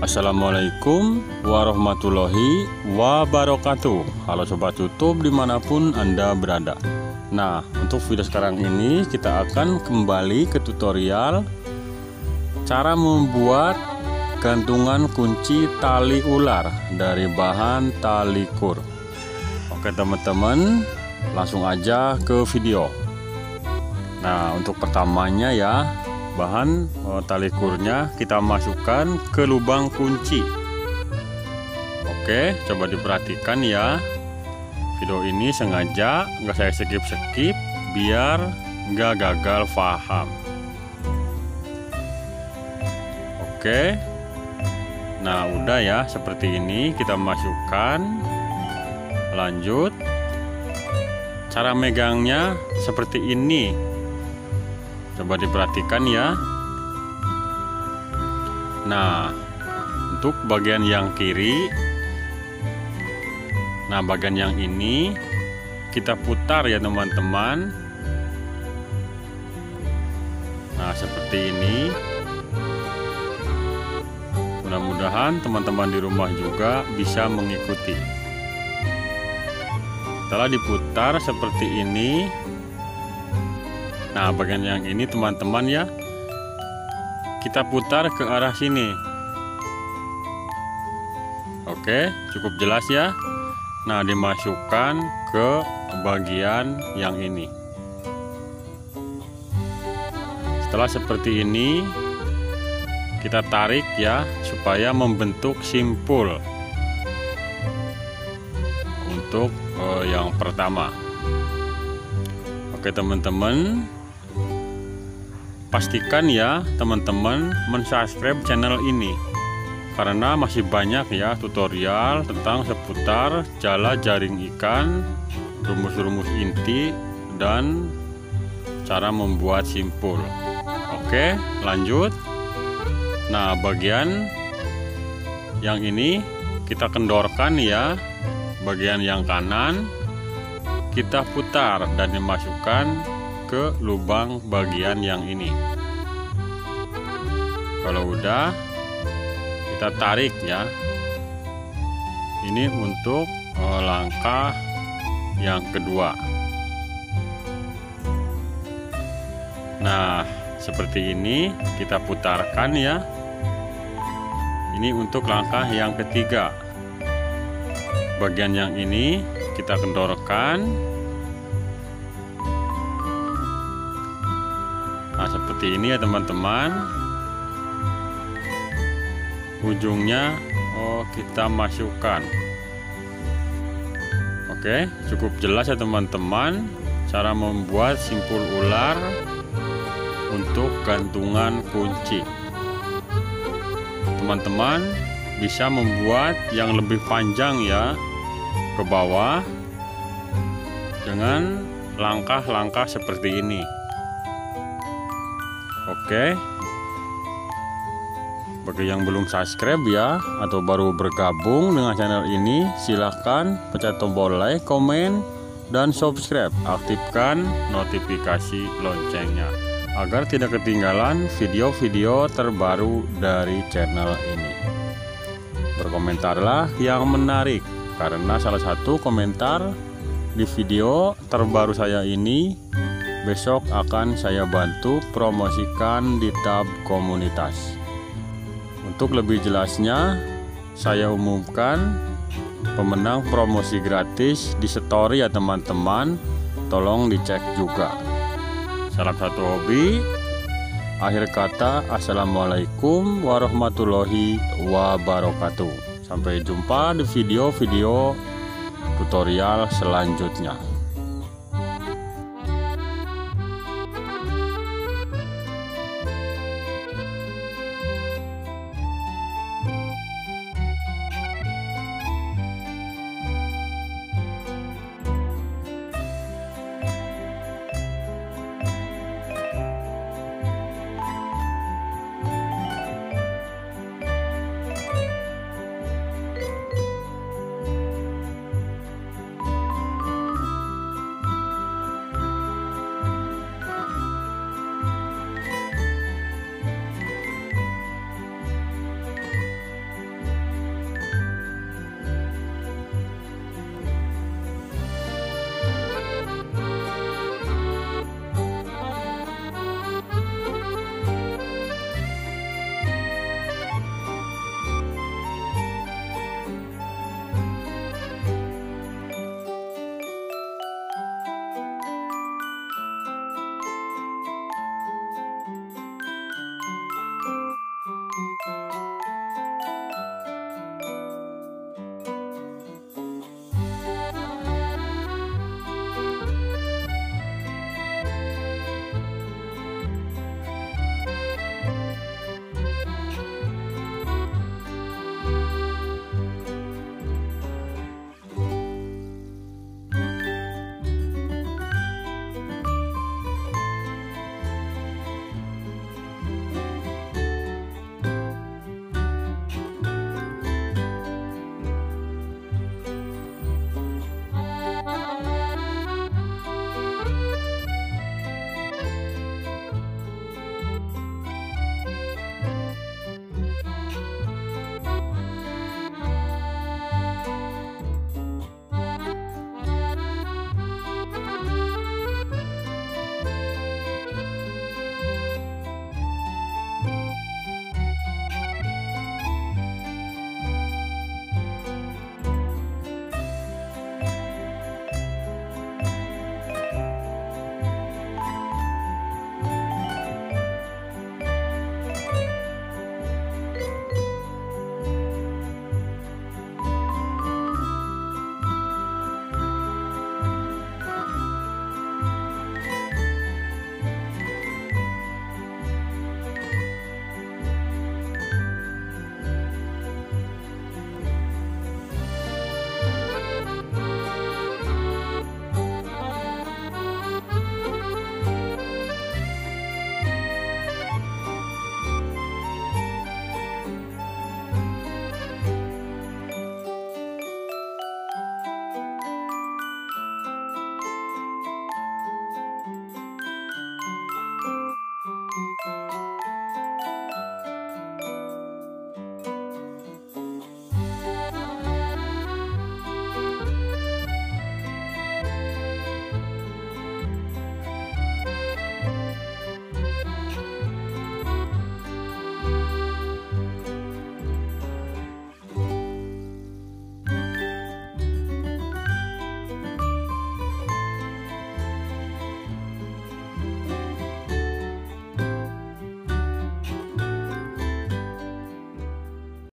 Assalamualaikum warahmatullahi wabarakatuh. Halo Sobat YouTube dimanapun Anda berada. Nah, untuk video sekarang ini kita akan kembali ke tutorial cara membuat gantungan kunci tali ular dari bahan tali kur. Oke teman-teman, langsung aja ke video. Nah, untuk pertamanya ya, bahan tali kurnya kita masukkan ke lubang kunci. Oke, coba diperhatikan ya. Video ini sengaja nggak saya skip biar nggak gagal paham. Oke, nah udah ya, seperti ini kita masukkan. Lanjut, cara megangnya seperti ini. Coba diperhatikan ya. Nah, untuk bagian yang kiri, nah bagian yang ini kita putar ya teman-teman. Nah, seperti ini. Mudah-mudahan teman-teman di rumah juga bisa mengikuti. Setelah diputar seperti ini, nah bagian yang ini teman-teman ya, kita putar ke arah sini. Oke, cukup jelas ya. Nah, dimasukkan ke bagian yang ini. Setelah seperti ini, kita tarik ya supaya membentuk simpul. Untuk yang pertama. Oke teman-teman, pastikan ya teman-teman mensubscribe channel ini, karena masih banyak ya tutorial tentang seputar jala jaring ikan, rumus-rumus inti, dan cara membuat simpul. Oke, lanjut. Nah, bagian yang ini kita kendorkan ya, bagian yang kanan kita putar dan dimasukkan ke lubang bagian yang ini. Kalau udah, kita tarik ya. Ini untuk langkah yang kedua. Nah, seperti ini kita putarkan ya. Ini untuk langkah yang ketiga. Bagian yang ini kita kendorkan. Nah, seperti ini ya teman-teman. Ujungnya kita masukkan. Oke, cukup jelas ya teman-teman cara membuat simpul ular untuk gantungan kunci. Teman-teman bisa membuat yang lebih panjang ya ke bawah dengan langkah-langkah seperti ini. Oke, bagi yang belum subscribe ya atau baru bergabung dengan channel ini, silahkan pencet tombol like, komen, dan subscribe. Aktifkan notifikasi loncengnya agar tidak ketinggalan video-video terbaru dari channel ini. Berkomentarlah yang menarik, karena salah satu komentar di video terbaru saya ini besok akan saya bantu promosikan di tab komunitas. Untuk lebih jelasnya, saya umumkan pemenang promosi gratis di story ya teman-teman. Tolong dicek juga. Salam satu hobi. Akhir kata, assalamualaikum warahmatullahi wabarakatuh. Sampai jumpa di video-video tutorial selanjutnya.